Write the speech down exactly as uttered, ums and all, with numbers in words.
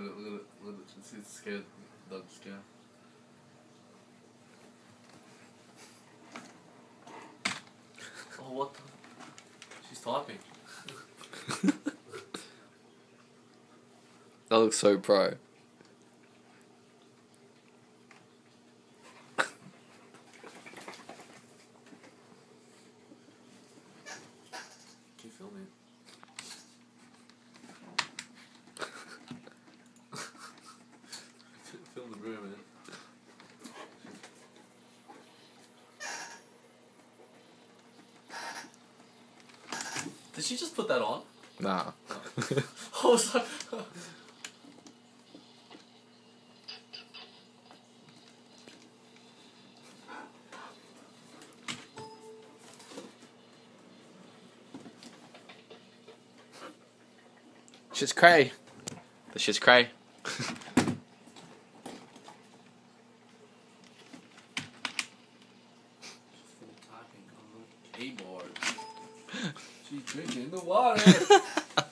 Look at, look at it, look at it. It's, it's scared. The dog's scared. Oh, what the? She's typing. That looks so pro. Can you film me? Film the room, man. Did she just put that on? Nah. I was like... Shit's cray. The shit's cray. Typing on the keyboard. She's drinking the water.